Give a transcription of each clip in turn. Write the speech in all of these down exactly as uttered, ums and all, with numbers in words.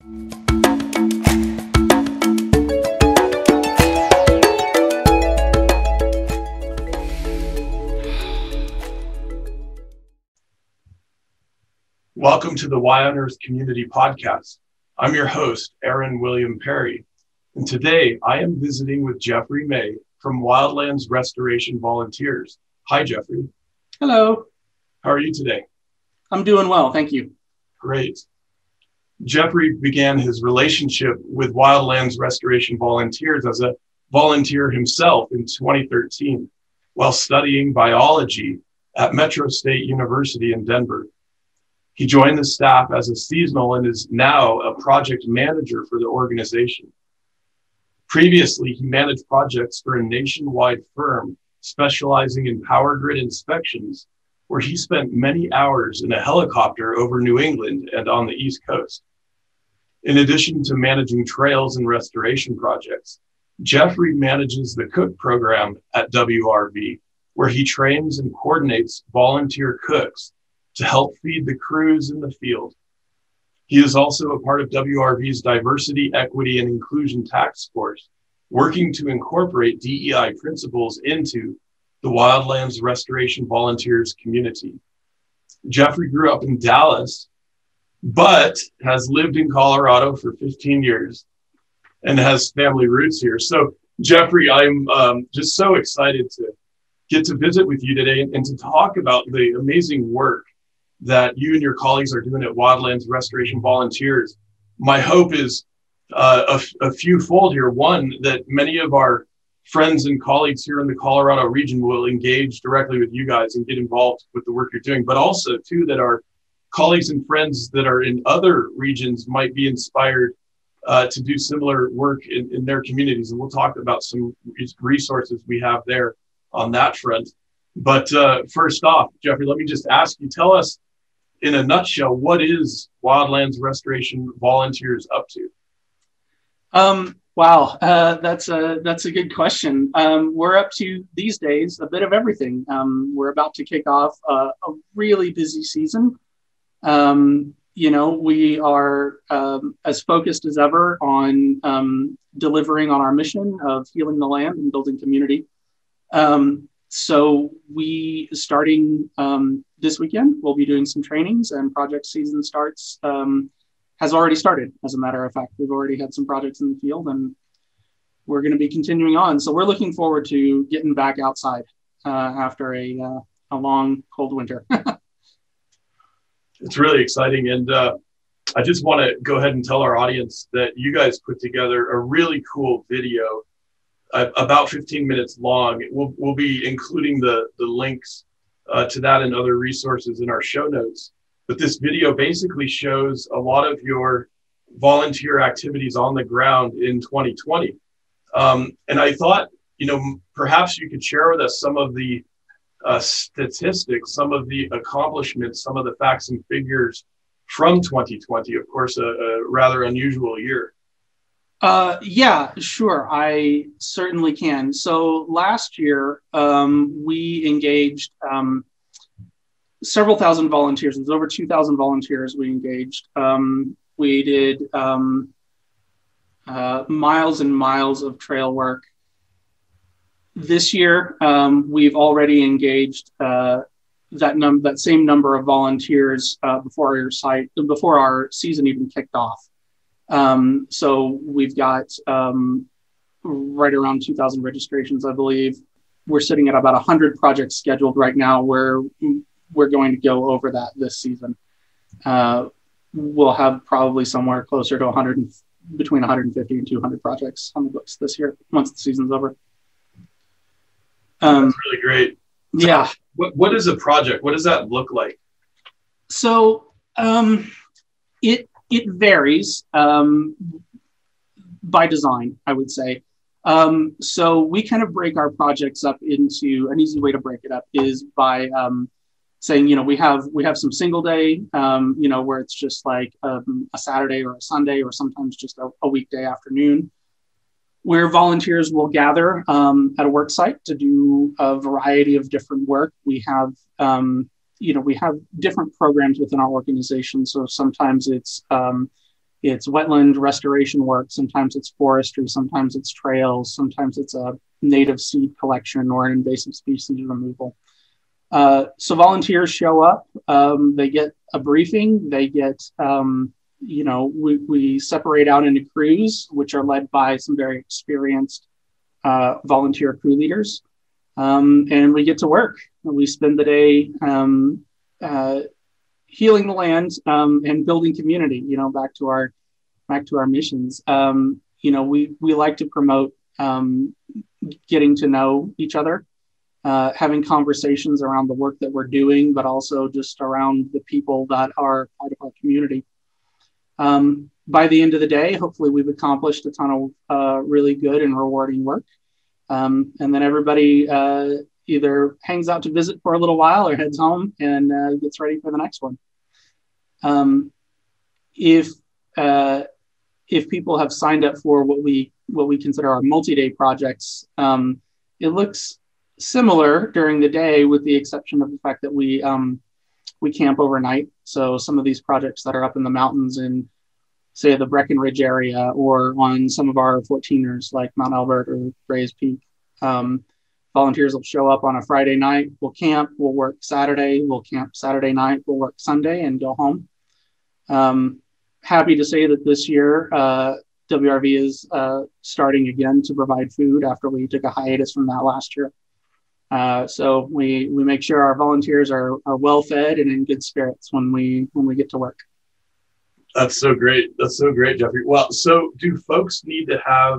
Welcome to the Y on Earth Community Podcast. I'm your host, Aaron William Perry, and today I am visiting with Geoffrey May from Wildlands Restoration Volunteers. Hi, Geoffrey. Hello. How are you today? I'm doing well, thank you. Great. Geoffrey began his relationship with Wildlands Restoration Volunteers as a volunteer himself in twenty thirteen while studying biology at Metro State University in Denver. He joined the staff as a seasonal and is now a project manager for the organization. Previously, he managed projects for a nationwide firm specializing in power grid inspections, where he spent many hours in a helicopter over New England and on the East Coast. In addition to managing trails and restoration projects, Geoffrey manages the cook program at W R V, where he trains and coordinates volunteer cooks to help feed the crews in the field. He is also a part of W R V's Diversity, Equity, and Inclusion Task Force, working to incorporate D E I principles into the Wildlands Restoration Volunteers community. Geoffrey grew up in Dallas, but has lived in Colorado for fifteen years and has family roots here. So Geoffrey, I'm um, just so excited to get to visit with you today and, and to talk about the amazing work that you and your colleagues are doing at Wildlands Restoration Volunteers. My hope is uh, a, a few fold here. One, that many of our friends and colleagues here in the Colorado region will engage directly with you guys and get involved with the work you're doing, but also too, that our colleagues and friends that are in other regions might be inspired uh, to do similar work in, in their communities. And we'll talk about some resources we have there on that front. But uh, first off, Geoffrey, let me just ask you, tell us in a nutshell, what is Wildlands Restoration Volunteers up to? Um, wow, uh, that's a that's a good question. Um, we're up to these days a bit of everything. Um, we're about to kick off a, a really busy season. Um, you know, we are um, as focused as ever on um, delivering on our mission of healing the land and building community. Um, So we, starting um, this weekend, we'll be doing some trainings, and project season starts, um, has already started. As a matter of fact, we've already had some projects in the field, and we're going to be continuing on. So we're looking forward to getting back outside uh, after a, uh, a long, cold winter. It's really exciting. And uh, I just want to go ahead and tell our audience that you guys put together a really cool video about fifteen minutes long. We'll, we'll be including the, the links uh, to that and other resources in our show notes. But this video basically shows a lot of your volunteer activities on the ground in twenty twenty. Um, and I thought, you know, perhaps you could share with us some of the uh, statistics, some of the accomplishments, some of the facts and figures from twenty twenty, of course, a, a rather unusual year. Uh, yeah, sure. I certainly can. So last year, um, we engaged um, several thousand volunteers. It was over two thousand volunteers we engaged. Um, we did um, uh, miles and miles of trail work. This year, um, we've already engaged uh, that num that same number of volunteers uh, before our site before our season even kicked off. Um, so we've got um, right around two thousand registrations, I believe. We're sitting at about one hundred projects scheduled right now, where we're going to go over that this season. Uh, we'll have probably somewhere closer to one hundred, between one hundred fifty and two hundred projects on the books this year, once the season's over. Um, That's really great. So yeah. What, what is a project? What does that look like? So um, it, It varies um, by design, I would say. Um, so we kind of break our projects up into, an easy way to break it up is by um, saying, you know, we have we have some single day, um, you know, where it's just like um, a Saturday or a Sunday, or sometimes just a, a weekday afternoon, where volunteers will gather um, at a work site to do a variety of different work. We have um, you know, we have different programs within our organization. So sometimes it's, um, it's wetland restoration work. Sometimes it's forestry. Sometimes it's trails. Sometimes it's a native seed collection or an invasive species removal. Uh, so volunteers show up. Um, they get a briefing. They get, um, you know, we, we separate out into crews, which are led by some very experienced uh, volunteer crew leaders. Um, and we get to work. We spend the day um, uh, healing the land um, and building community. You know, back to our back to our missions. Um, you know, we we like to promote um, getting to know each other, uh, having conversations around the work that we're doing, but also just around the people that are part of our community. Um, by the end of the day, hopefully, we've accomplished a ton of uh, really good and rewarding work. Um, and then everybody uh, either hangs out to visit for a little while or heads home and uh, gets ready for the next one. Um, if uh, if people have signed up for what we what we consider our multi-day projects, um, it looks similar during the day, with the exception of the fact that we um, we camp overnight. So some of these projects that are up in the mountains in, say, the Breckenridge area, or on some of our fourteeners like Mount Albert or Gray's Peak. Um, volunteers will show up on a Friday night, we'll camp, we'll work Saturday, we'll camp Saturday night, we'll work Sunday and go home. Um, happy to say that this year, uh, W R V is uh, starting again to provide food after we took a hiatus from that last year. Uh, so we, we make sure our volunteers are, are well fed and in good spirits when we, when we get to work. That's so great. That's so great, Geoffrey. Well, so do folks need to have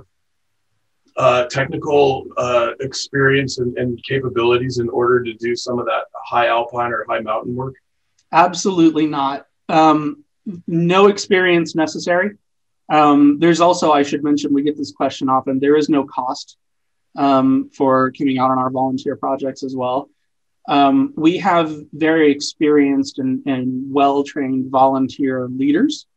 uh, technical uh, experience and, and capabilities in order to do some of that high alpine or high mountain work? Absolutely not. Um, no experience necessary. Um, there's also, I should mention, we get this question often, there is no cost um, for coming out on our volunteer projects as well. Um, we have very experienced and, and well-trained volunteer leaders.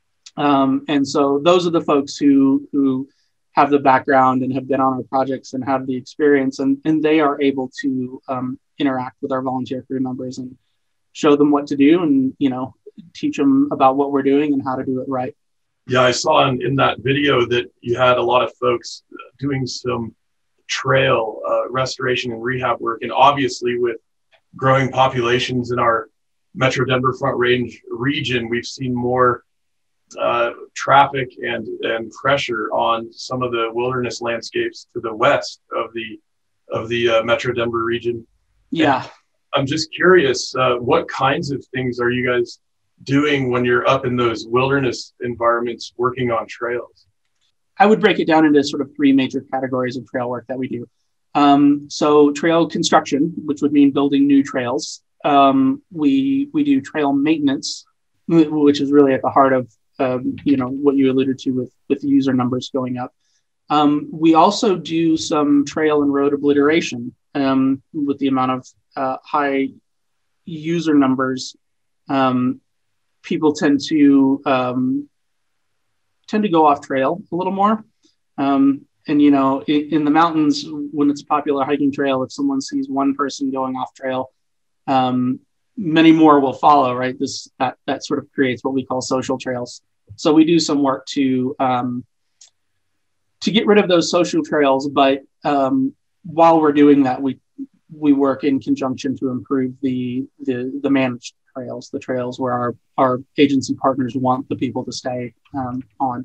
Um, and so those are the folks who, who have the background and have been on our projects and have the experience, and, and they are able to um, interact with our volunteer crew members and show them what to do and, you know, teach them about what we're doing and how to do it right. Yeah, I saw in, in that video that you had a lot of folks doing some trail uh, restoration and rehab work. And obviously with growing populations in our Metro Denver Front Range region, we've seen more uh, traffic and, and pressure on some of the wilderness landscapes to the west of the, of the uh, Metro Denver region. Yeah. And I'm just curious, uh, what kinds of things are you guys doing when you're up in those wilderness environments working on trails? I would break it down into sort of three major categories of trail work that we do. Um, so trail construction, which would mean building new trails. Um, we we do trail maintenance, which is really at the heart of um, you know what you alluded to with with user numbers going up. Um, we also do some trail and road obliteration um, with the amount of uh, high user numbers. Um, people tend to um, tend to go off trail a little more. Um, and, you know, in, in the mountains, when it's a popular hiking trail, if someone sees one person going off trail, um, many more will follow, right? This, that, that sort of creates what we call social trails. So we do some work to, um, to get rid of those social trails. But um, while we're doing that, we, we work in conjunction to improve the, the, the managed trails, the trails where our, our agency partners want the people to stay um, on.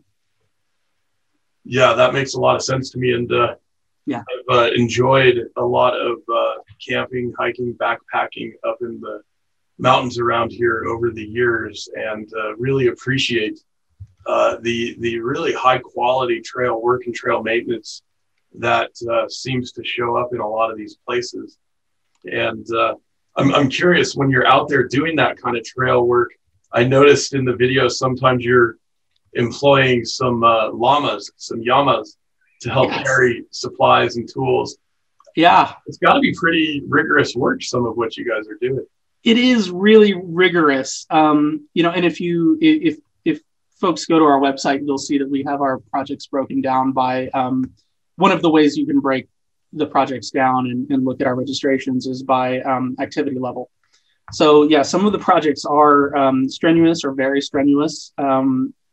Yeah, that makes a lot of sense to me. And uh, yeah, I've uh, enjoyed a lot of uh, camping, hiking, backpacking up in the mountains around here over the years, and uh, really appreciate uh, the, the really high quality trail work and trail maintenance that uh, seems to show up in a lot of these places. And uh, I'm, I'm curious, when you're out there doing that kind of trail work, I noticed in the video sometimes you're employing some uh, llamas, some llamas to help yes. carry supplies and tools. Yeah. It's got to be pretty rigorous work, some of what you guys are doing. It is really rigorous. Um, you know, and if you, if, if folks go to our website, you'll see that we have our projects broken down by um, one of the ways you can break the projects down and, and look at our registrations is by um, activity level. So yeah, some of the projects are um, strenuous or very strenuous. Um,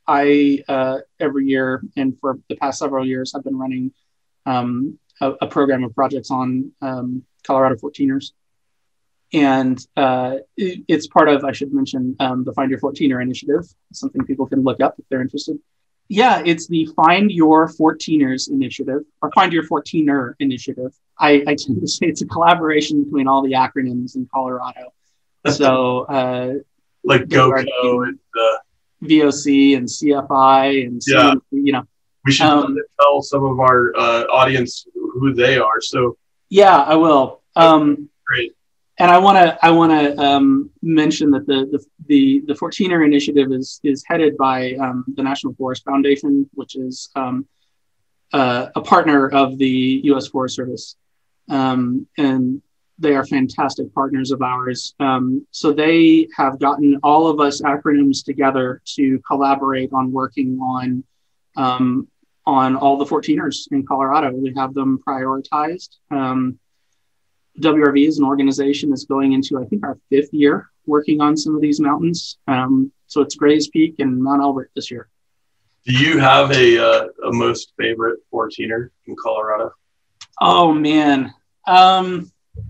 I uh, every year and for the past several years have been running um, a, a program of projects on um, Colorado fourteeners. And uh, it, it's part of, I should mention, um, the Find Your fourteener initiative, something people can look up if they're interested. Yeah, it's the Find Your fourteeners initiative, or Find Your fourteener initiative. I, I tend to say it's a collaboration between all the acronyms in Colorado. So, uh, like GoCo and uh, V O C and C F I and yeah, C, you know. We should um, tell some of our uh, audience who they are. So yeah, I will. Um, great. And I want to I want to um, mention that the the the, the fourteener initiative is is headed by um, the National Forest Foundation, which is um, uh, a partner of the U S Forest Service, um, and they are fantastic partners of ours. Um, so they have gotten all of us acronyms together to collaborate on working on um, on all the fourteeners in Colorado. We have them prioritized. Um, W R V as an organization is going into, I think, our fifth year working on some of these mountains. Um, so it's Gray's Peak and Mount Elbert this year. Do you have a, uh, a most favorite fourteener in Colorado? Oh, man. Um,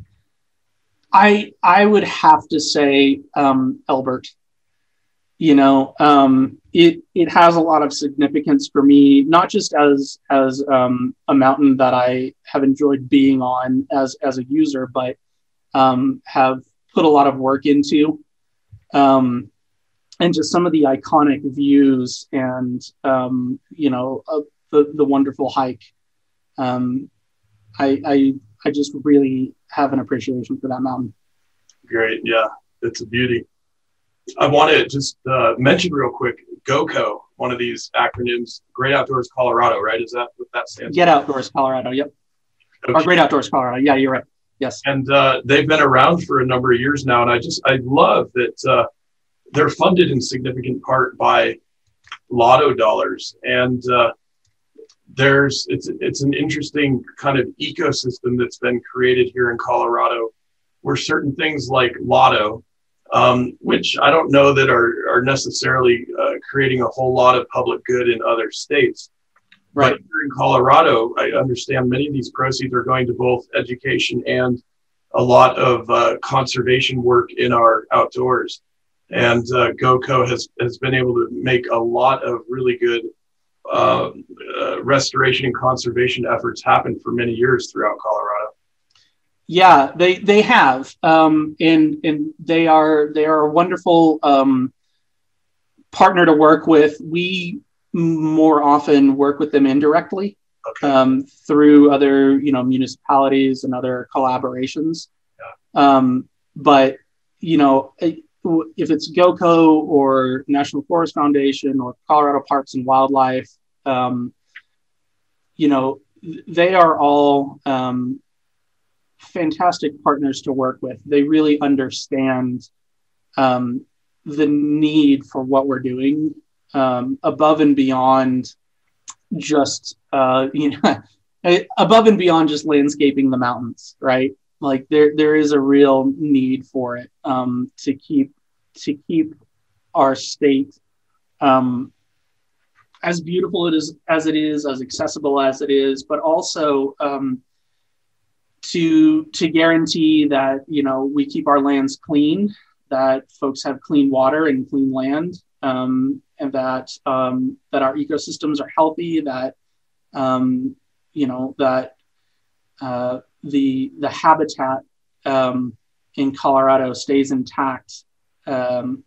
I I would have to say um, Elbert. You know, um, it it has a lot of significance for me, not just as as um, a mountain that I have enjoyed being on as as a user, but um, have put a lot of work into, um, and just some of the iconic views and um, you know uh, the the wonderful hike. Um, I, I I just really have an appreciation for that mountain. Great, yeah, it's a beauty. I want to just uh, mention real quick, GoCo, one of these acronyms, Great Outdoors Colorado, right? Is that what that stands for? Get Outdoors Colorado, yep. Okay. Or Great Outdoors Colorado, yeah, you're right, yes. And uh, they've been around for a number of years now, and I just, I love that uh, they're funded in significant part by lotto dollars. And uh, there's, it's, it's an interesting kind of ecosystem that's been created here in Colorado, where certain things like lotto, Um, which I don't know that are, are necessarily uh, creating a whole lot of public good in other states. Right. But here in Colorado, I understand many of these proceeds are going to both education and a lot of uh, conservation work in our outdoors. And uh, GoCo has, has been able to make a lot of really good uh, uh, restoration and conservation efforts happen for many years throughout Colorado. Yeah, they they have, um, and and they are they are a wonderful um, partner to work with. We more often work with them indirectly okay. um, through other you know municipalities and other collaborations. Yeah. Um, but you know, if it's GoCo or National Forest Foundation or Colorado Parks and Wildlife, um, you know, they are all Um, fantastic partners to work with. They really understand um, the need for what we're doing um, above and beyond just, uh, you know, above and beyond just landscaping the mountains, right? Like there, there is a real need for it um, to keep, to keep our state um, as beautiful it is, as it is, as accessible as it is, but also um, to to guarantee that you know we keep our lands clean, that folks have clean water and clean land, um, and that um, that our ecosystems are healthy, that um, you know that uh, the the habitat um, in Colorado stays intact um,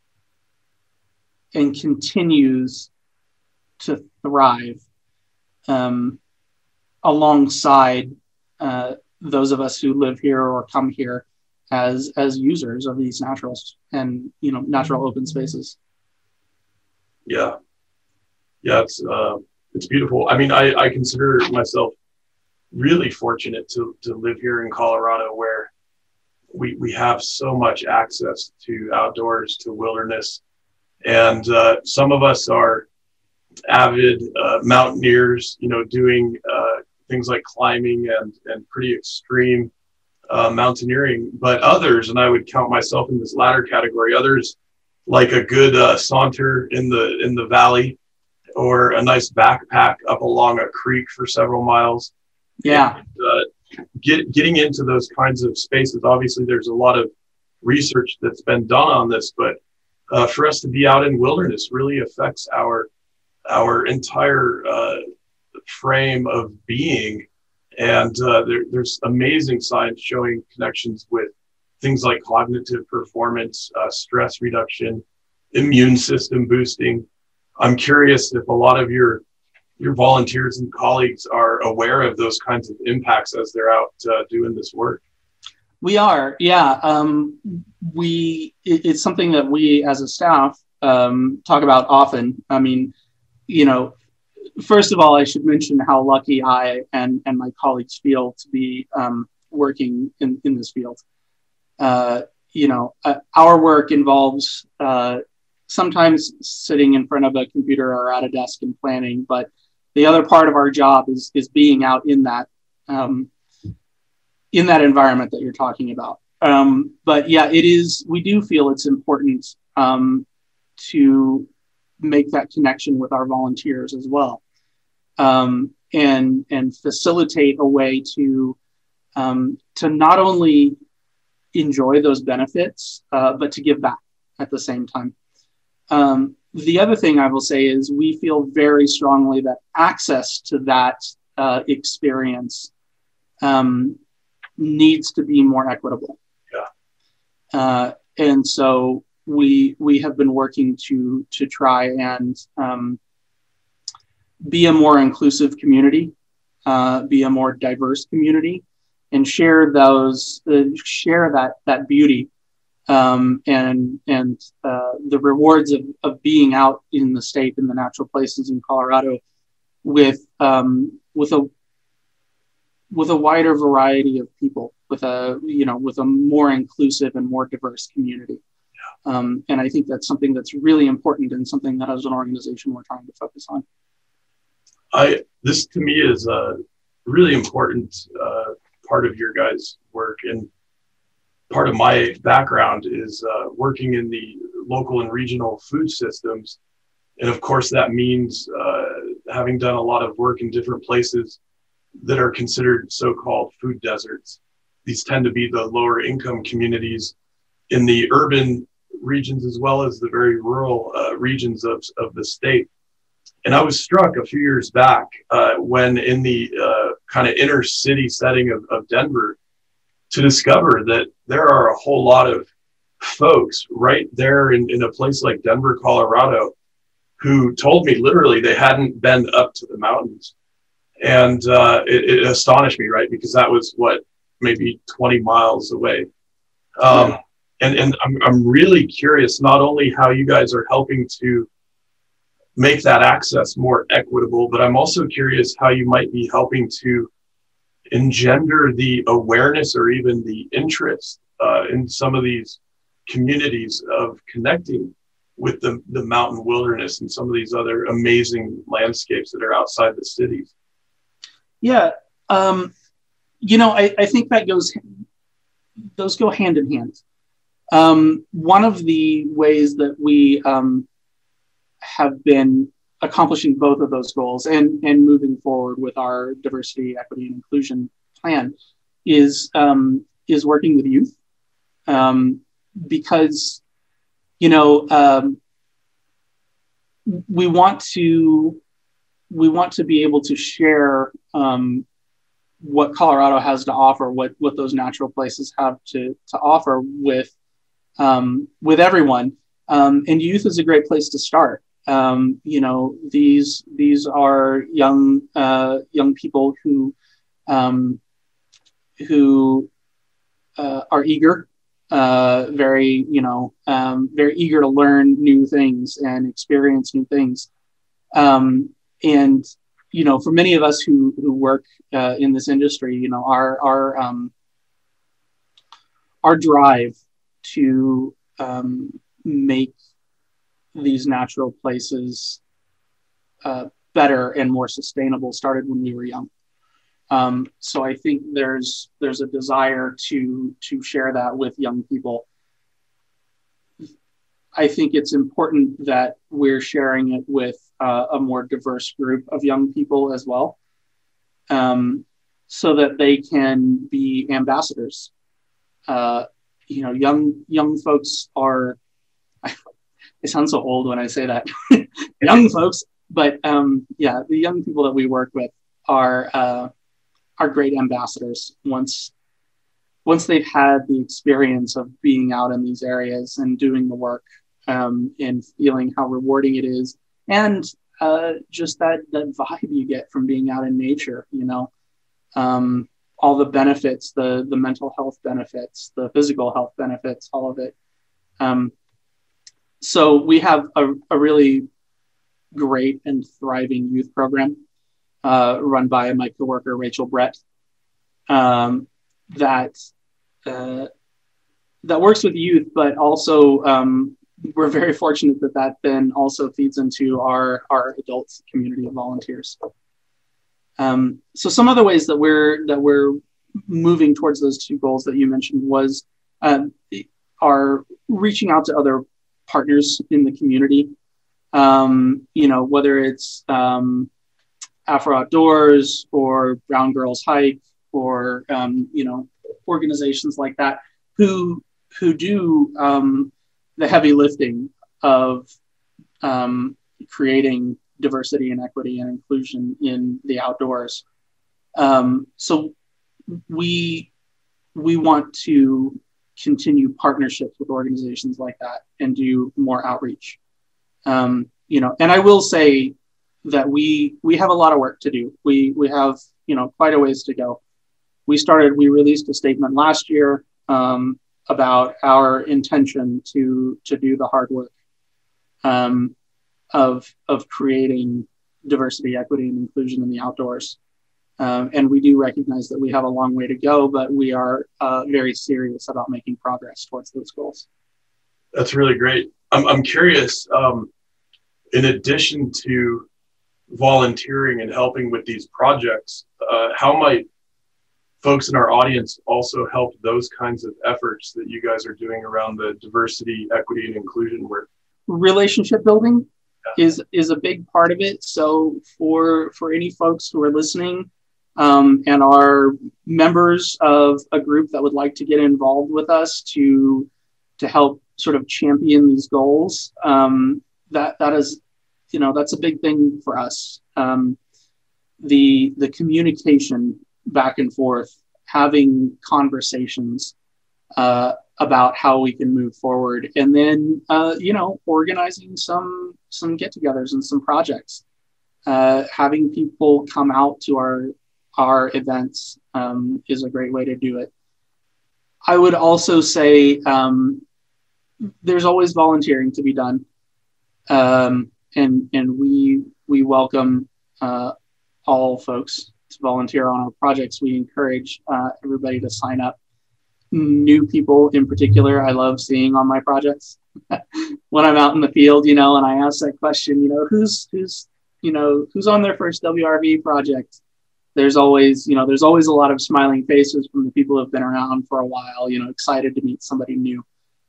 and continues to thrive um, alongside uh, those of us who live here or come here as as users of these naturals and you know natural open spaces. Yeah, yeah, it's uh, it's beautiful. I mean, I, I consider myself really fortunate to to live here in Colorado, where we we have so much access to outdoors, to wilderness, and uh, some of us are avid uh, mountaineers. You know, doing uh, things like climbing and and pretty extreme uh, mountaineering. But others, and I would count myself in this latter category, others like a good uh, saunter in the in the valley, or a nice backpack up along a creek for several miles. Yeah. And, uh, get, getting into those kinds of spaces, obviously there's a lot of research that's been done on this, but uh, for us to be out in wilderness really affects our our entire uh, frame of being. And uh, there, there's amazing science showing connections with things like cognitive performance, uh, stress reduction, immune system boosting. I'm curious if a lot of your your volunteers and colleagues are aware of those kinds of impacts as they're out uh, doing this work. We are, yeah. Um, we it, it's something that we as a staff um, talk about often. I mean, you know, first of all, I should mention how lucky I and, and my colleagues feel to be um, working in, in this field. Uh, you know, uh, our work involves uh, sometimes sitting in front of a computer or at a desk and planning, but the other part of our job is is being out in that um, in that environment that you're talking about. Um, but yeah, it is. We do feel it's important um, to make that connection with our volunteers as well, um, and and facilitate a way to um, to not only enjoy those benefits, uh, but to give back at the same time. Um, the other thing I will say is we feel very strongly that access to that uh, experience um, needs to be more equitable. Yeah. Uh, and so we we have been working to to try and um, be a more inclusive community, uh, be a more diverse community, and share those uh, share that that beauty um, and and uh, the rewards of, of being out in the state, in the natural places in Colorado, with um, with a with a wider variety of people, with a you know with a more inclusive and more diverse community. Yeah. Um, and I think that's something that's really important and something that as an organization we're trying to focus on. I this to me is a really important uh, part of your guys' work, and part of my background is uh, working in the local and regional food systems. And of course, that means uh, having done a lot of work in different places that are considered so-called food deserts. These tend to be the lower income communities in the urban regions as well as the very rural uh, regions of, of the state. And I was struck a few years back uh, when in the uh, kind of inner city setting of, of Denver, to discover that there are a whole lot of folks right there in, in a place like Denver, Colorado, who told me literally they hadn't been up to the mountains. And uh, it, it astonished me, right? Because that was what, maybe twenty miles away. Um, yeah. And, and I'm, I'm really curious, not only how you guys are helping to make that access more equitable, but I'm also curious how you might be helping to engender the awareness or even the interest uh, in some of these communities of connecting with the, the mountain wilderness and some of these other amazing landscapes that are outside the cities. Yeah. Um, you know, I, I think that goes, those go hand in hand. Um, one of the ways that we um, have been accomplishing both of those goals and, and moving forward with our diversity, equity, and inclusion plan is, um, is working with youth. Um, because, you know, um, we want to, we want to be able to share um, what Colorado has to offer, what, what those natural places have to, to offer with, um, with everyone. Um, and youth is a great place to start. Um, you know, these these are young uh, young people who um, who uh, are eager, uh, very you know, um, very eager to learn new things and experience new things. Um, and you know, for many of us who who work uh, in this industry, you know, our our um, our drive to um, make these natural places uh, better and more sustainable started when we were young. Um, so I think there's there's a desire to to share that with young people. I think it's important that we're sharing it with uh, a more diverse group of young people as well, um, so that they can be ambassadors. Uh, you know, young young folks are, I sound so old when I say that, young folks, but um, yeah, the young people that we work with are uh, are great ambassadors once once they've had the experience of being out in these areas and doing the work, um, and feeling how rewarding it is, and uh, just that that vibe you get from being out in nature. You know, um, all the benefits, the the mental health benefits, the physical health benefits, all of it. Um, so we have a, a really great and thriving youth program uh, run by my coworker Rachel Brett, um, that uh, that works with youth, but also um, we're very fortunate that that then also feeds into our our adult community of volunteers. Um, so some other ways that we're that we're moving towards those two goals that you mentioned was um, are reaching out to other partners in the community. Um, you know, whether it's um, Afro Outdoors or Brown Girls Hike or um, you know, organizations like that who who do um, the heavy lifting of um, creating diversity and equity and inclusion in the outdoors. Um, so we we want to continue partnerships with organizations like that and do more outreach. Um, you know, and I will say that we we have a lot of work to do. We we have, you know, quite a ways to go. We started. We released a statement last year um, about our intention to to do the hard work um, of of creating diversity, equity, and inclusion in the outdoors. Um, and we do recognize that we have a long way to go, but we are uh, very serious about making progress towards those goals. That's really great. I'm I'm curious. Um, in addition to volunteering and helping with these projects, uh, how might folks in our audience also help those kinds of efforts that you guys are doing around the diversity, equity, and inclusion work? Relationship building yeah. is is a big part of it. So for for any folks who are listening um, and are members of a group that would like to get involved with us to to help sort of champion these goals, um, that that is, you know, that's a big thing for us. Um, the the communication back and forth, having conversations uh, about how we can move forward, and then uh, you know, organizing some some get-togethers and some projects, uh, having people come out to our our events um, is a great way to do it. I would also say um, there's always volunteering to be done, um, and and we we welcome uh, all folks to volunteer on our projects. We encourage uh, everybody to sign up. New people in particular, I love seeing on my projects. When I'm out in the field, you know, and I ask that question, you know, who's who's you know who's on their first W R V project? There's always, you know, there's always a lot of smiling faces from the people who have been around for a while, you know, excited to meet somebody new.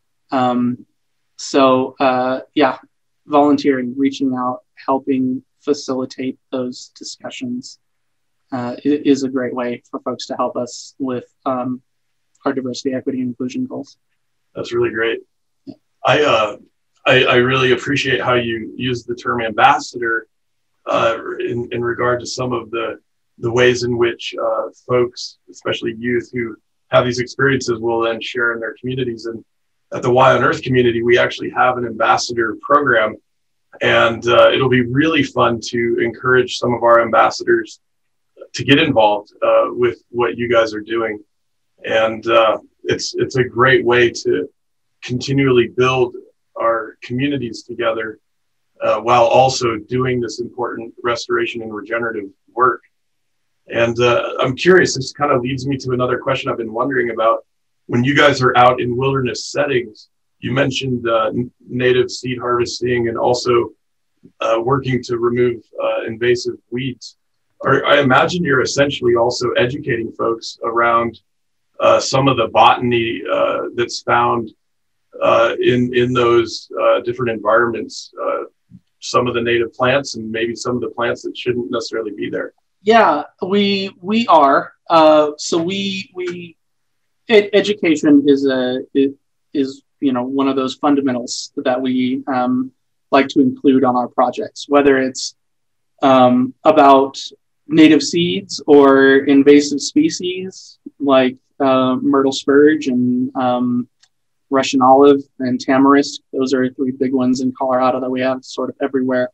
Um, so uh, yeah, volunteering, reaching out, helping facilitate those discussions uh, is a great way for folks to help us with um, our diversity, equity, and inclusion goals. That's really great. Yeah. I, uh, I I really appreciate how you use the term ambassador uh, in, in regard to some of the the ways in which uh, folks, especially youth who have these experiences, will then share in their communities. And at the Y on Earth community, we actually have an ambassador program, and uh, it'll be really fun to encourage some of our ambassadors to get involved uh, with what you guys are doing. And uh, it's it's a great way to continually build our communities together uh, while also doing this important restoration and regenerative work. And uh, I'm curious, this kind of leads me to another question I've been wondering about. When you guys are out in wilderness settings, you mentioned uh, native seed harvesting and also uh, working to remove uh, invasive weeds. Or I imagine you're essentially also educating folks around uh, some of the botany uh, that's found uh, in in those uh, different environments, uh, some of the native plants and maybe some of the plants that shouldn't necessarily be there. Yeah, we we are. Uh, so we we ed- education is a is you know one of those fundamentals that we um, like to include on our projects, whether it's um, about native seeds or invasive species like uh, myrtle spurge and um, Russian olive and tamarisk. Those are three big ones in Colorado that we have sort of everywhere.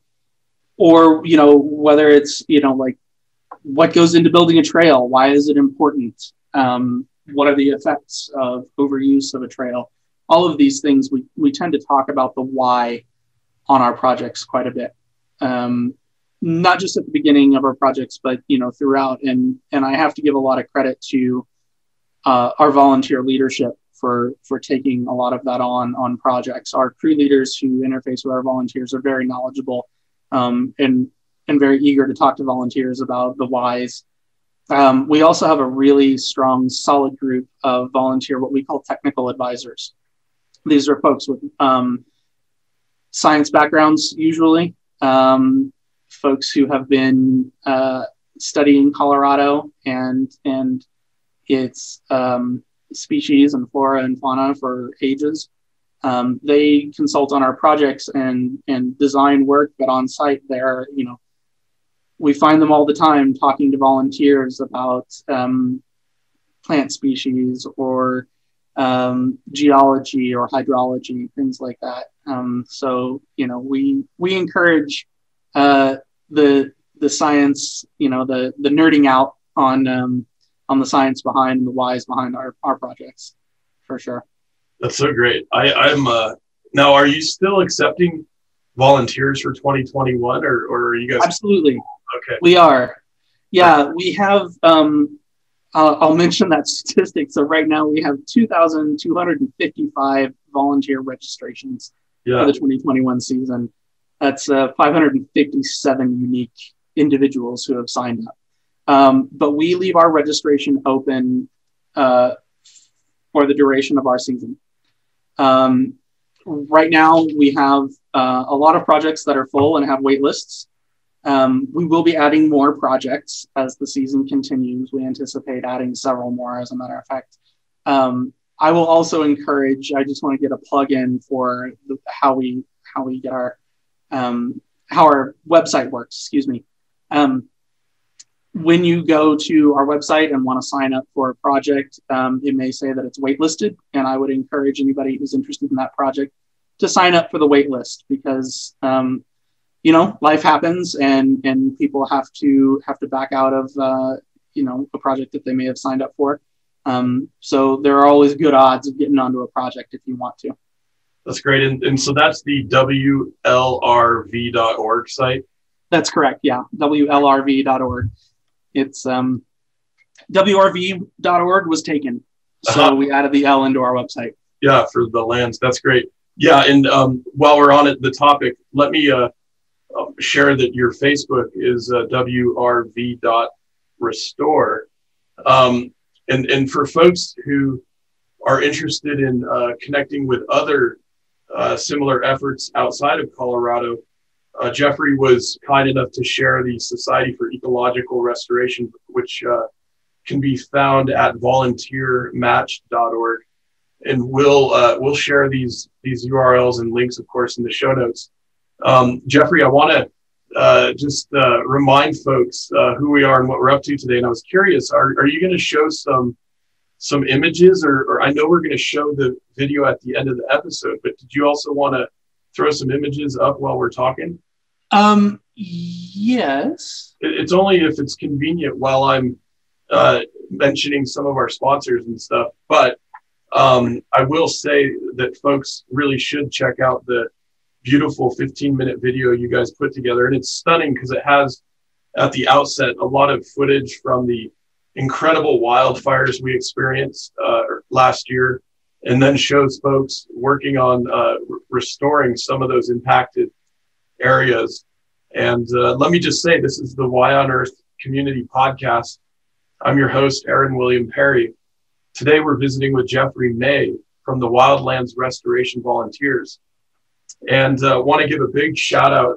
Or, you know, whether it's, you know, like what goes into building a trail? Why is it important? Um, what are the effects of overuse of a trail? All of these things, we, we tend to talk about the why on our projects quite a bit. Um, not just at the beginning of our projects, but, you know, throughout. And, and I have to give a lot of credit to uh, our volunteer leadership for, for taking a lot of that on, on projects. Our crew leaders who interface with our volunteers are very knowledgeable um, and, and very eager to talk to volunteers about the whys. Um, we also have a really strong, solid group of volunteer, what we call technical advisors. These are folks with um, science backgrounds, usually, um, folks who have been uh, studying Colorado and, and its um, species and flora and fauna for ages. Um, they consult on our projects and, and design work, but on site they're, you know, we find them all the time talking to volunteers about um, plant species or um, geology or hydrology, things like that. Um, so, you know, we, we encourage uh, the, the science, you know, the, the nerding out on, um, on the science behind the whys behind our, our projects, for sure. That's so great. I, I'm uh, now, are you still accepting volunteers for twenty twenty-one or, or are you guys? Absolutely. Okay. We are. Yeah, we have, um, uh, I'll mention that statistic. So right now we have two thousand two hundred fifty-five volunteer registrations yeah. for the twenty twenty-one season. That's uh, five hundred fifty-seven unique individuals who have signed up. Um, but we leave our registration open uh, for the duration of our season. Um, right now we have uh, a lot of projects that are full and have wait lists. Um, we will be adding more projects as the season continues. We anticipate adding several more, as a matter of fact. Um, I will also encourage, I just want to get a plug in for the, how we how we get our, um, how our website works, excuse me. Um, when you go to our website and want to sign up for a project, um, it may say that it's waitlisted, and I would encourage anybody who's interested in that project to sign up for the wait list because, um, you know, life happens and, and people have to have to back out of, uh, you know, a project that they may have signed up for. Um, so there are always good odds of getting onto a project if you want to. That's great. And, and so that's the W L R V dot org site? That's correct. Yeah. W L R V dot org. It's um, W R V dot org was taken. So uh-huh. we added the L into our website. Yeah, for the lands. That's great. Yeah. And um, while we're on it, the topic, let me uh, uh, share that your Facebook is uh, W R V dot restore. Um, and, and for folks who are interested in uh, connecting with other uh, similar efforts outside of Colorado, Uh, Geoffrey was kind enough to share the Society for Ecological Restoration, which uh, can be found at volunteer match dot org. And we'll uh, we'll share these these U R Ls and links, of course, in the show notes. Um, Geoffrey, I want to uh, just uh, remind folks uh, who we are and what we're up to today. And I was curious, are, are you going to show some some images, or, or I know we're going to show the video at the end of the episode, but did you also want to throw some images up while we're talking? Um, yes. It, it's only if it's convenient while I'm uh, mentioning some of our sponsors and stuff. But um, I will say that folks really should check out the beautiful fifteen minute video you guys put together. And it's stunning because it has at the outset a lot of footage from the incredible wildfires we experienced uh, last year, and then shows folks working on uh, r- restoring some of those impacted areas. And uh, let me just say, this is the Y on Earth Community Podcast. I'm your host, Aaron William Perry. Today we're visiting with Geoffrey May, from the Wildlands Restoration Volunteers. And uh, want to give a big shout out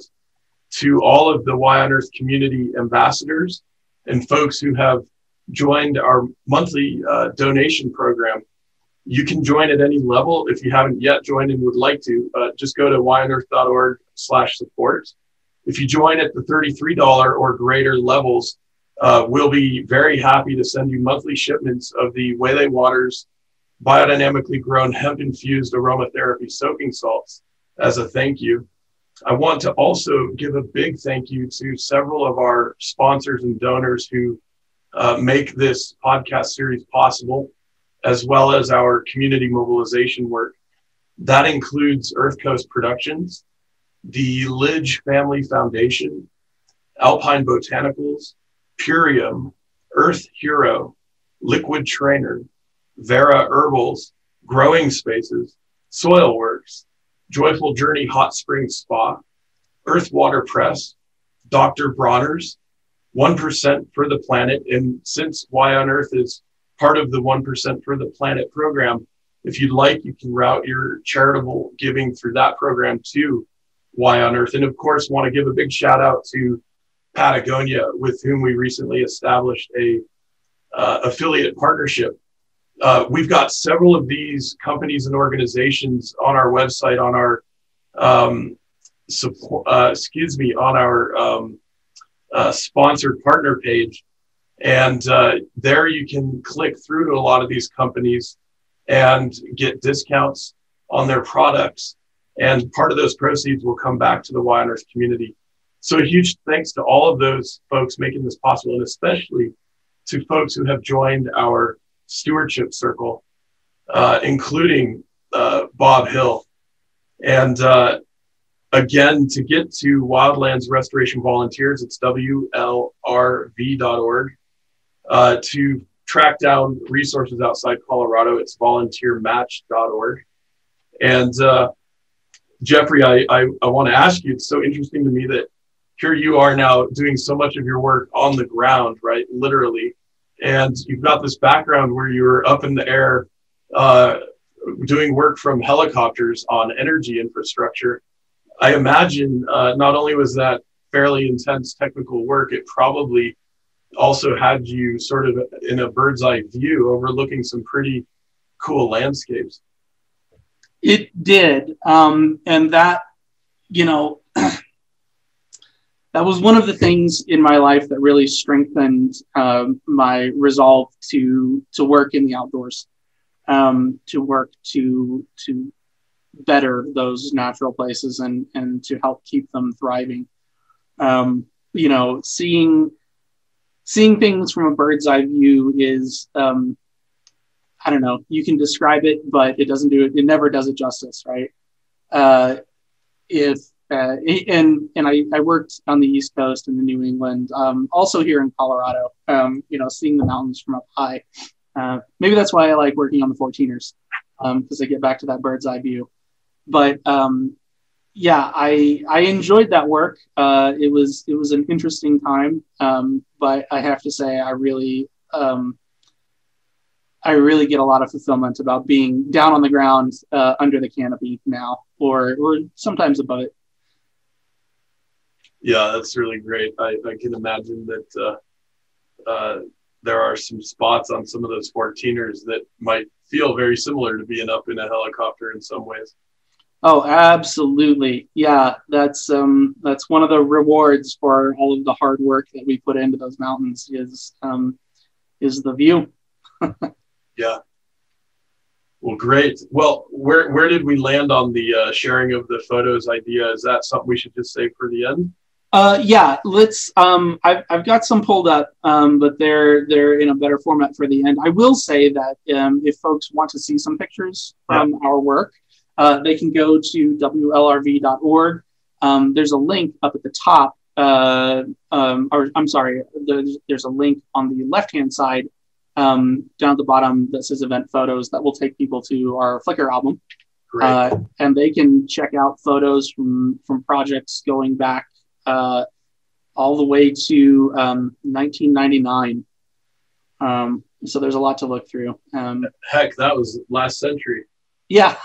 to all of the Y on Earth community ambassadors and folks who have joined our monthly uh, donation program. You can join at any level. If you haven't yet joined and would like to, uh, just go to y on earth dot org slash support. If you join at the thirty-three dollars or greater levels, uh, we'll be very happy to send you monthly shipments of the Waylay Waters biodynamically grown hemp-infused aromatherapy soaking salts as a thank you. I want to also give a big thank you to several of our sponsors and donors who uh, make this podcast series possible, as well as our community mobilization work. That includes Earth Coast Productions, the Lidge Family Foundation, Alpine Botanicals, Purium, Earth Hero, Liquid Trainer, Vera Herbals, Growing Spaces, Soil Works, Joyful Journey Hot Spring Spa, Earth Water Press, Doctor Bronner's, one percent for the Planet. And since Y on Earth is part of the one percent for the Planet program, if you'd like, you can route your charitable giving through that program to Y on Earth. And of course, want to give a big shout out to Patagonia, with whom we recently established a uh, affiliate partnership. Uh, we've got several of these companies and organizations on our website, on our um, support, uh, excuse me, on our um, uh, sponsored partner page. And uh, there you can click through to a lot of these companies and get discounts on their products. And part of those proceeds will come back to the Y on Earth community. So a huge thanks to all of those folks making this possible, and especially to folks who have joined our stewardship circle, uh, including uh, Bob Hill. And uh, again, to get to Wildlands Restoration Volunteers, it's W L R V dot org. Uh, to track down resources outside Colorado, it's volunteer match dot org. And uh, Geoffrey, I, I, I want to ask you, it's so interesting to me that here you are now doing so much of your work on the ground, right? Literally. And you've got this background where you're up in the air uh, doing work from helicopters on energy infrastructure. I imagine uh, not only was that fairly intense technical work, it probably also had you sort of in a bird's eye view overlooking some pretty cool landscapes. It did. Um, and that, you know, that was one of the things in my life that really strengthened uh, my resolve to to work in the outdoors, um, to work to to better those natural places and and to help keep them thriving. Um, you know, seeing seeing things from a bird's eye view is, um, I don't know, you can describe it, but it doesn't do it. It never does it justice, right? Uh, if Uh, and and I, I worked on the East Coast and in New England, um, also here in Colorado, um, you know, seeing the mountains from up high. Uh, maybe that's why I like working on the fourteeners, because um, I get back to that bird's eye view. But um, yeah, I I enjoyed that work. Uh, it was it was an interesting time, um, but I have to say I really um, I really get a lot of fulfillment about being down on the ground uh, under the canopy now, or or sometimes above it. Yeah, that's really great. I, I can imagine that uh, uh, there are some spots on some of those fourteeners that might feel very similar to being up in a helicopter in some ways. Oh, absolutely. Yeah, that's um, that's one of the rewards for all of the hard work that we put into those mountains is um, is the view. Yeah. Well, great. Well, where where did we land on the uh, sharing of the photos idea? Is that something we should just save for the end? Uh, yeah, let's. Um, I've I've got some pulled up, um, but they're they're in a better format for the end. I will say that um, if folks want to see some pictures from yeah. our work, uh, they can go to W L R V dot org. Um, there's a link up at the top, uh, um, or I'm sorry, there's, there's a link on the left-hand side um, down at the bottom that says event photos that will take people to our Flickr album. Uh, and they can check out photos from, from projects going back uh, all the way to um, nineteen ninety-nine. Um, so there's a lot to look through. Um, Heck, that was last century. Yeah.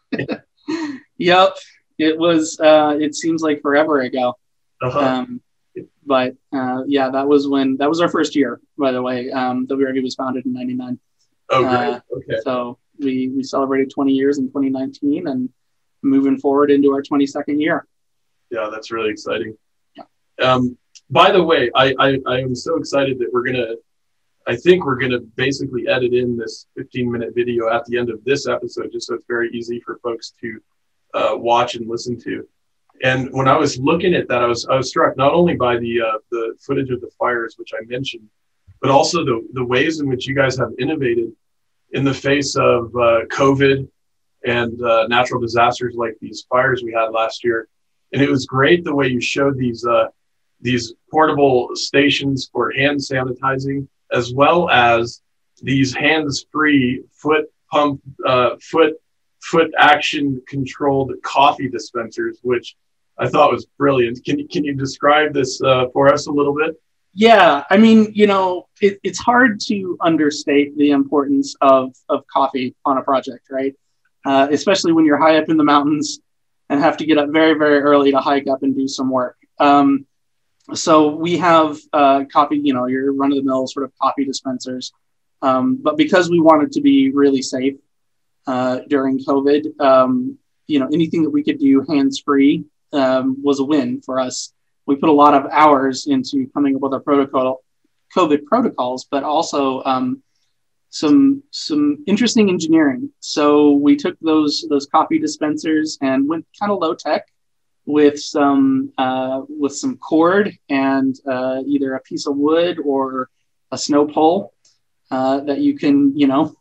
Yep. It was, uh, it seems like forever ago. Uh-huh. Um, but uh, yeah, that was when, that was our first year, by the way. Um, W R V was founded in ninety-nine. Oh, great. Uh, Okay. So we, we celebrated twenty years in twenty nineteen and moving forward into our twenty-second year. Yeah, that's really exciting. Yeah. Um, by the way, I, I, I am so excited that we're going to, I think we're going to basically edit in this fifteen minute video at the end of this episode, just so it's very easy for folks to uh, watch and listen to. And when I was looking at that, I was, I was struck not only by the, uh, the footage of the fires, which I mentioned, but also the, the ways in which you guys have innovated in the face of uh, COVID and uh, natural disasters like these fires we had last year. And it was great the way you showed these uh, these portable stations for hand sanitizing, as well as these hands-free foot pump, uh, foot foot action controlled coffee dispensers, which I thought was brilliant. Can you can you describe this uh, for us a little bit? Yeah, I mean, you know, it, it's hard to understate the importance of of coffee on a project, right? Uh, especially when you're high up in the mountains and have to get up very, very early to hike up and do some work. Um, so we have uh, coffee, you know, your run-of-the-mill sort of coffee dispensers. Um, but because we wanted to be really safe uh, during COVID, um, you know, anything that we could do hands-free um, was a win for us. We put a lot of hours into coming up with our protocol, COVID protocols, but also um, some some interesting engineering. So we took those those coffee dispensers and went kind of low tech with some uh, with some cord and uh, either a piece of wood or a snow pole uh, that you can you know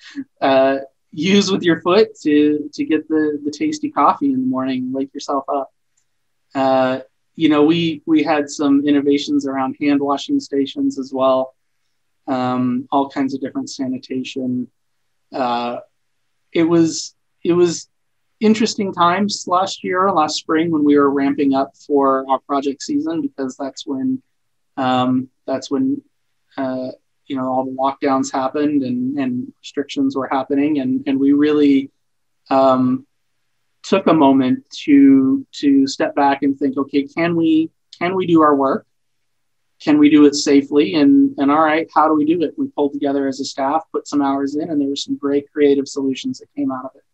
uh, use with your foot to to get the the tasty coffee in the morning and wake yourself up. Uh, you know, we we had some innovations around hand washing stations as well. Um, all kinds of different sanitation. Uh, it was it was interesting times last year, last spring, when we were ramping up for our project season, because that's when um, that's when uh, you know all the lockdowns happened and, and restrictions were happening, and and we really um, took a moment to to step back and think, okay, can we can we do our work? Can we do it safely? And, and all right, how do we do it? We pulled together as a staff, put some hours in, and there were some great creative solutions that came out of it.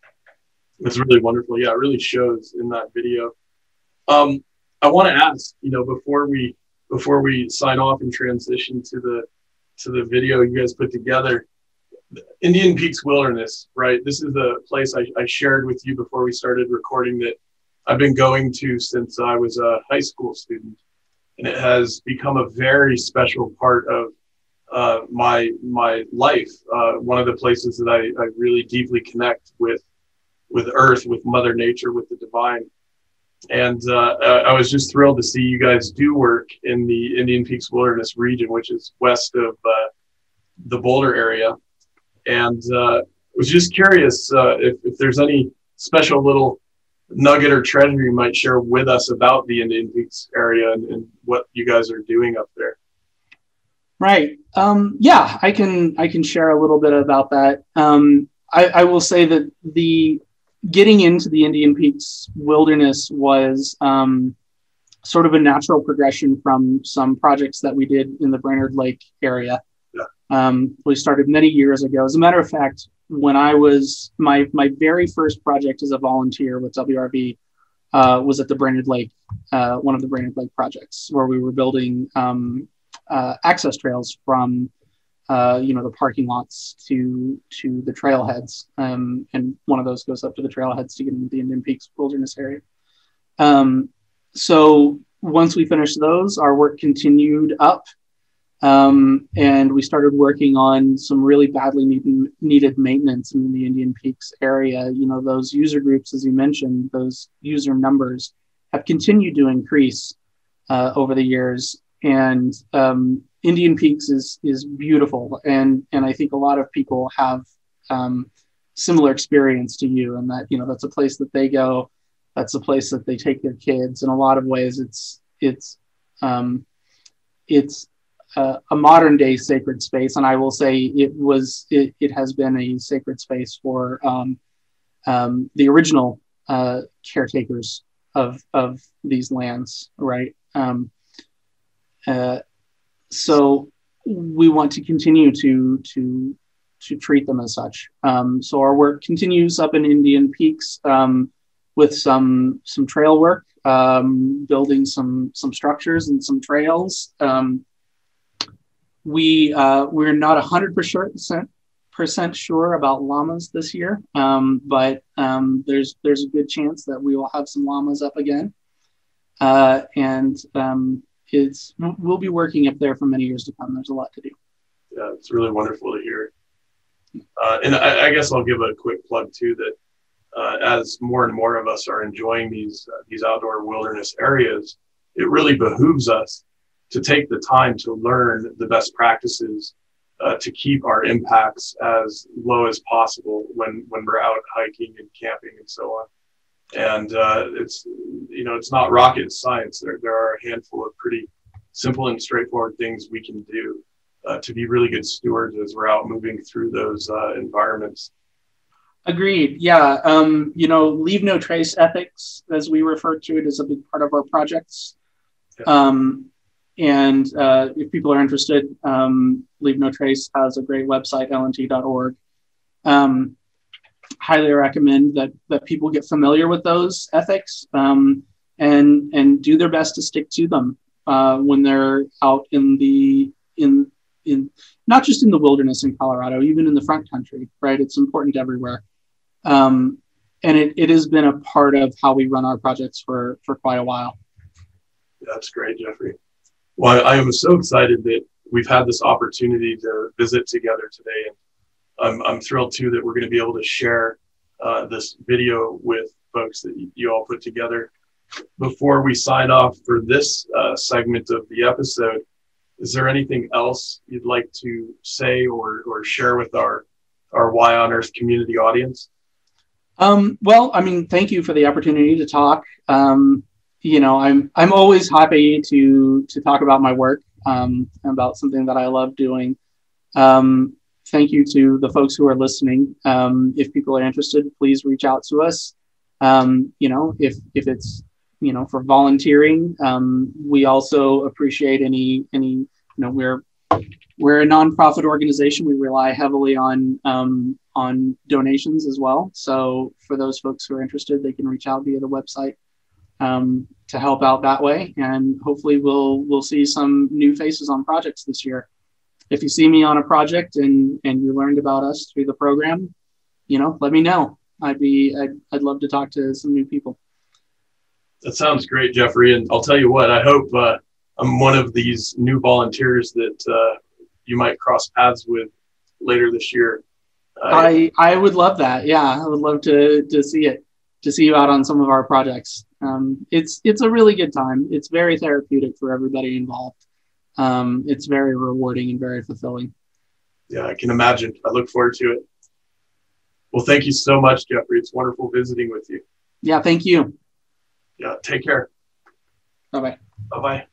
It's really wonderful. Yeah, it really shows in that video. Um, I want to ask, you know, before we before we sign off and transition to the to the video you guys put together, Indian Peaks Wilderness, right? This is a place I, I shared with you before we started recording that I've been going to since I was a high school student. And it has become a very special part of uh, my my life. Uh, one of the places that I, I really deeply connect with with Earth, with Mother Nature, with the divine. And uh, I was just thrilled to see you guys do work in the Indian Peaks Wilderness region, which is west of uh, the Boulder area. And uh, was just curious uh, if, if there's any special little nugget or treasure you might share with us about the Indian Peaks area and, and what you guys are doing up there. Right. Um, yeah, I can I can share a little bit about that. Um, I, I will say that the getting into the Indian Peaks Wilderness was um, sort of a natural progression from some projects that we did in the Brainerd Lake area. Yeah. Um, we started many years ago. As a matter of fact, when I was, my my very first project as a volunteer with W R V uh, was at the Brainerd Lake, uh, one of the Brainerd Lake projects, where we were building um, uh, access trails from, uh, you know, the parking lots to to the trailheads. Um, and one of those goes up to the trailheads to get into the Indian Peaks Wilderness area. Um, so once we finished those, our work continued up. Um, and we started working on some really badly need, needed maintenance in the Indian Peaks area. You know, those user groups, as you mentioned, those user numbers have continued to increase uh, over the years. And um, Indian Peaks is is beautiful. And, and I think a lot of people have um, similar experience to you, and that, you know, that's a place that they go. That's a place that they take their kids. In a lot of ways, it's, it's, um, it's, uh, a modern day sacred space, and I will say it was it, it has been a sacred space for um, um, the original uh, caretakers of of these lands, right? Um, uh, so we want to continue to to to treat them as such. Um, so our work continues up in Indian Peaks um, with some some trail work, um, building some some structures and some trails. Um, we uh, we're not a hundred percent percent sure about llamas this year, um, but um, there's there's a good chance that we will have some llamas up again, uh, and um, it's we'll be working up there for many years to come. There's a lot to do. Yeah, it's really wonderful to hear. Uh, and I, I guess I'll give a quick plug too that uh, as more and more of us are enjoying these uh, these outdoor wilderness areas, it really behooves us to take the time to learn the best practices uh, to keep our impacts as low as possible when when we're out hiking and camping and so on. And uh, it's you know it's not rocket science. There there are a handful of pretty simple and straightforward things we can do Uh, to be really good stewards as we're out moving through those uh, environments. Agreed. Yeah. Um, you know, leave no trace ethics, as we refer to it, is a big part of our projects. Yeah. Um, and uh, if people are interested, um, Leave No Trace has a great website, L N T dot org. Um, highly recommend that that people get familiar with those ethics um, and and do their best to stick to them uh, when they're out in the in in not just in the wilderness in Colorado, even in the front country, right? It's important everywhere. Um, and it, it has been a part of how we run our projects for, for quite a while. That's great, Geoffrey. Well, I am so excited that we've had this opportunity to visit together today. And I'm, I'm thrilled too that we're going to be able to share uh, this video with folks that you, you all put together. Before we sign off for this uh, segment of the episode, is there anything else you'd like to say or, or share with our, our Y on Earth community audience? Um, well, I mean, thank you for the opportunity to talk. Um, you know, I'm I'm always happy to to talk about my work, um, about something that I love doing. Um, thank you to the folks who are listening. Um, if people are interested, please reach out to us. Um, you know, if if it's you know, for volunteering. Um, we also appreciate any, any, you know, we're, we're a nonprofit organization. We rely heavily on, um, on donations as well. So for those folks who are interested, they can reach out via the website um, to help out that way. And hopefully we'll, we'll see some new faces on projects this year. If you see me on a project and, and you learned about us through the program, you know, let me know. I'd be, I'd, I'd love to talk to some new people. That sounds great, Geoffrey. And I'll tell you what, I hope uh, I'm one of these new volunteers that uh, you might cross paths with later this year. Uh, I, I would love that. Yeah, I would love to, to see it, to see you out on some of our projects. Um, it's, it's a really good time. It's very therapeutic for everybody involved. Um, it's very rewarding and very fulfilling. Yeah, I can imagine. I look forward to it. Well, thank you so much, Geoffrey. It's wonderful visiting with you. Yeah, thank you. Yeah, take care. Bye-bye. Bye-bye.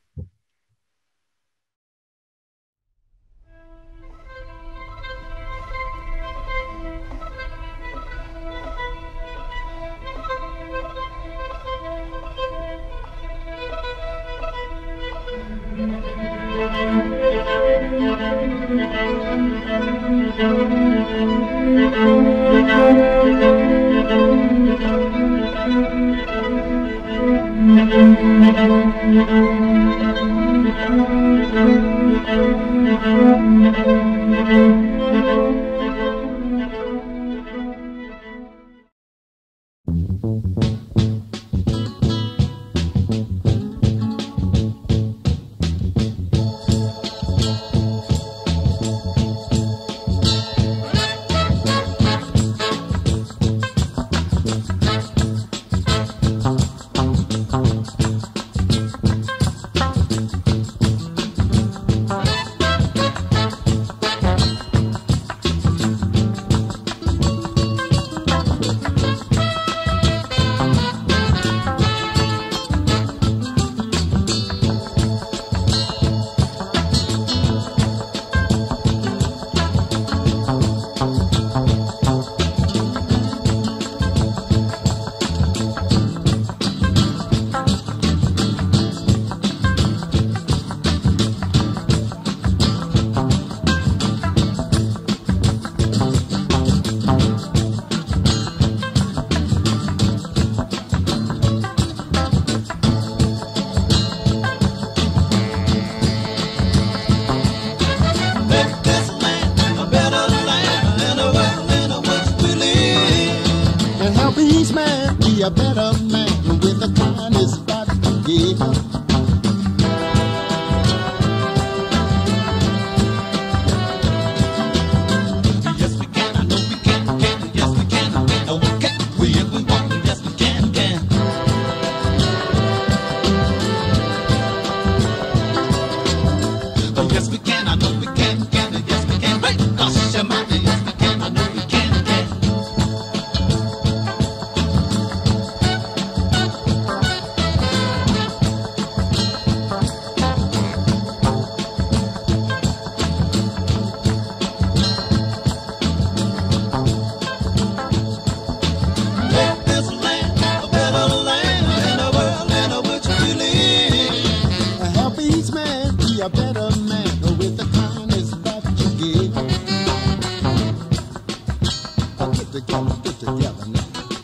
each man be a better man with the kindness that you give. Yes, we can, I know we can, can. Yes, we can, I know we can. We, if we want, yes, we can, can. Oh, yes, we can, I know we can, can. Yes, we can. Hey, gosh, your mind, yes, we can, I know we can, can. Make this land a better land in the world in which we live. Help each man be a better man with the kindness that you give. Get together, get together now.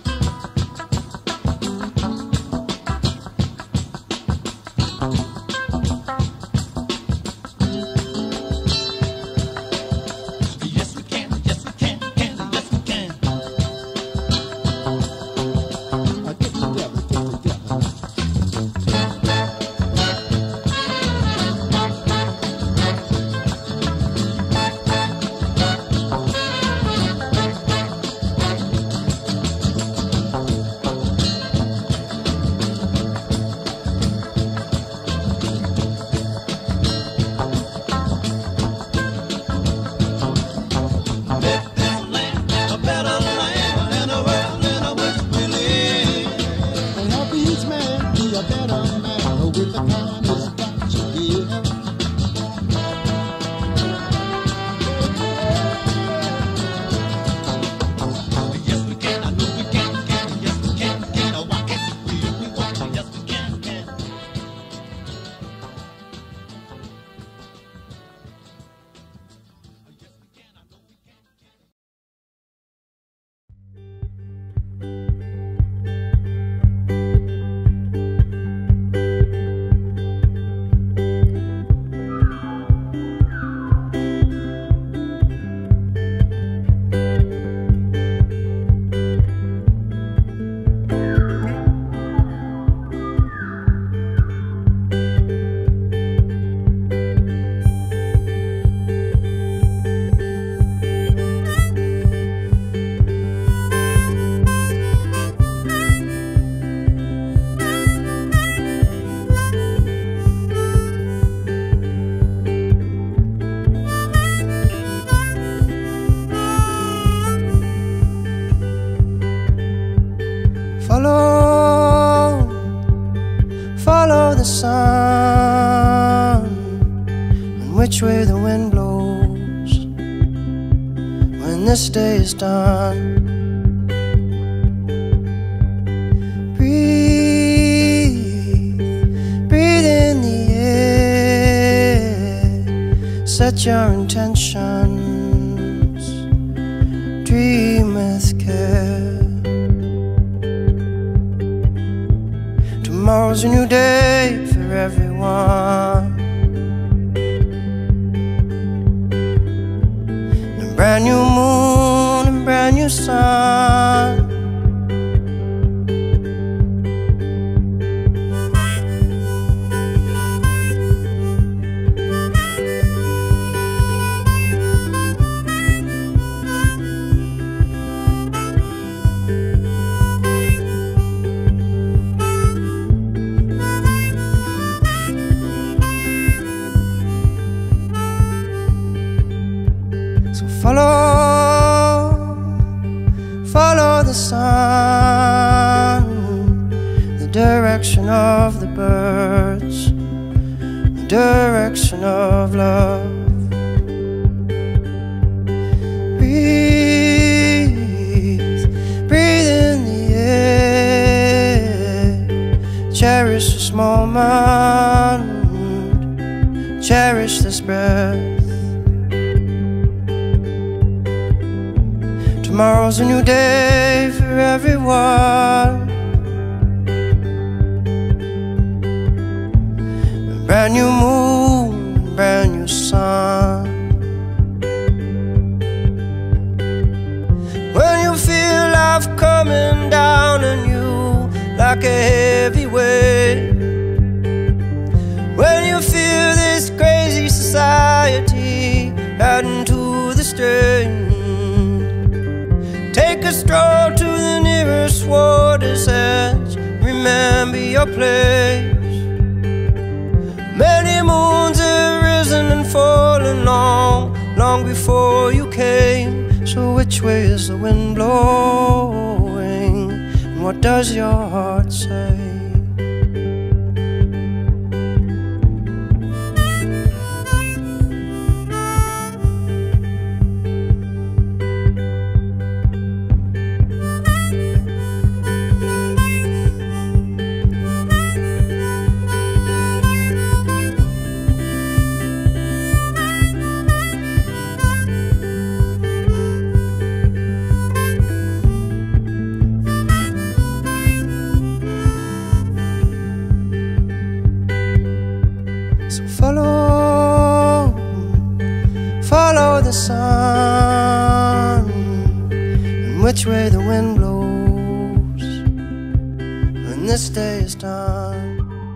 Yes, we can, yes, we can, can, yes, we can. Get together, get together now. Make this land a better land in the world in which we live. And help each man be a better man with the kindness that you give. Yes, we can, I know we can, can. Yes, we can, can. Oh, why can't we if we want to? Yes, we can, can. Follow, follow the sun, and which way the wind blows when this day is done. Breathe, breathe in the air, set your intentions, dream with care. Tomorrow's a new day for everyone, and a brand new moon and brand new sun. So follow, follow the sun, the direction of the birds, the direction of love. Breathe, breathe in the air, cherish this moment, cherish this breath. Tomorrow's a new day for everyone, a brand new moon, a brand new sun. When you feel life coming down sunsets, remember your place. Many moons have risen and fallen long, long before you came. So which way is the wind blowing, and what does your heart say? Follow, follow the sun, and which way the wind blows when this day is done.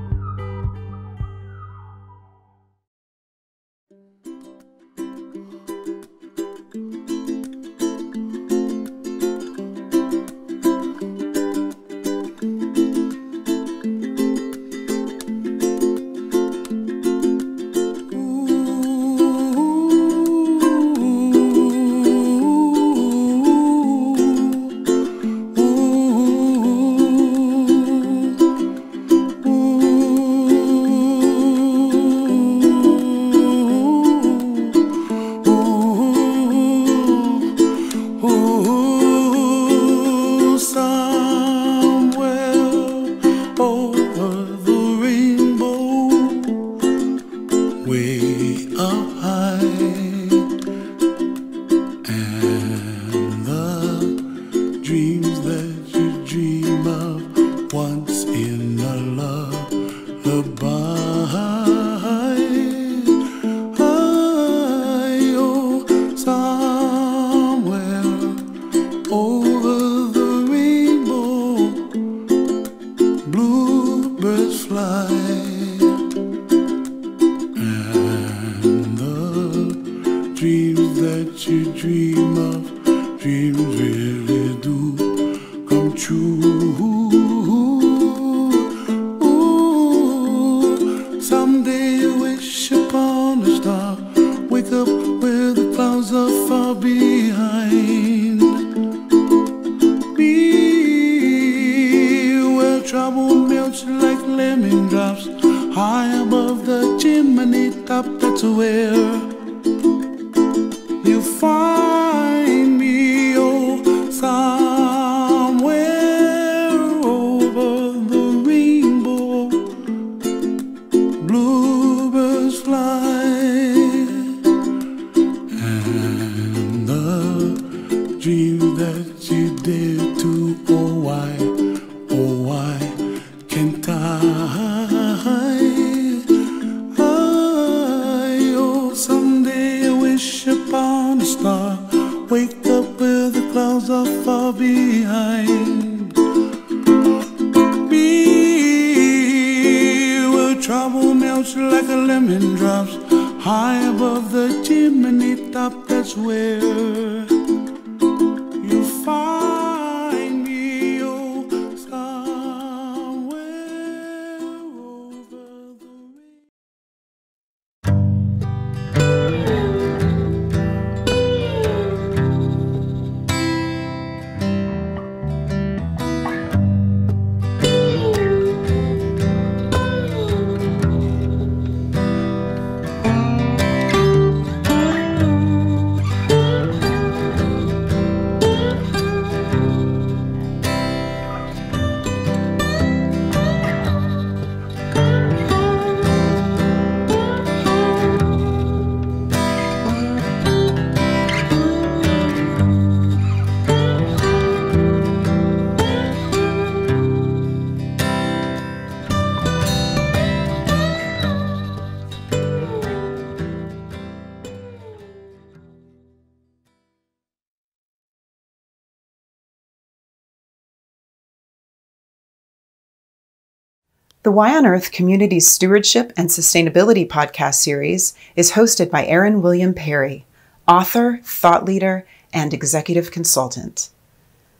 The Y on Earth Community Stewardship and Sustainability podcast series is hosted by Aaron William Perry, author, thought leader, and executive consultant.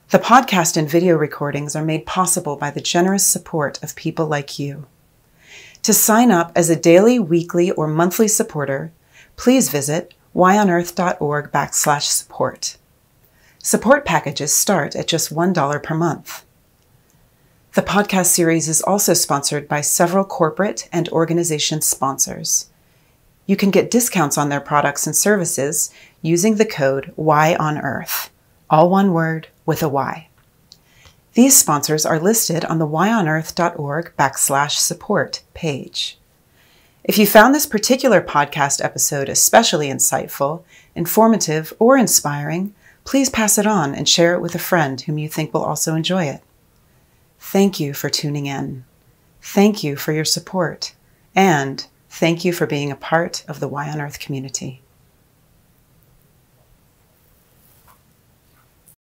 The podcast and video recordings are made possible by the generous support of people like you. To sign up as a daily, weekly, or monthly supporter, please visit whyonearth.org backslash support. Support packages start at just one dollar per month. The podcast series is also sponsored by several corporate and organization sponsors. You can get discounts on their products and services using the code WHYONEARTH, all one word with a Y. These sponsors are listed on the whyonearth.org backslash support page. If you found this particular podcast episode especially insightful, informative, or inspiring, please pass it on and share it with a friend whom you think will also enjoy it. Thank you for tuning in. Thank you for your support. And thank you for being a part of the Why on Earth community.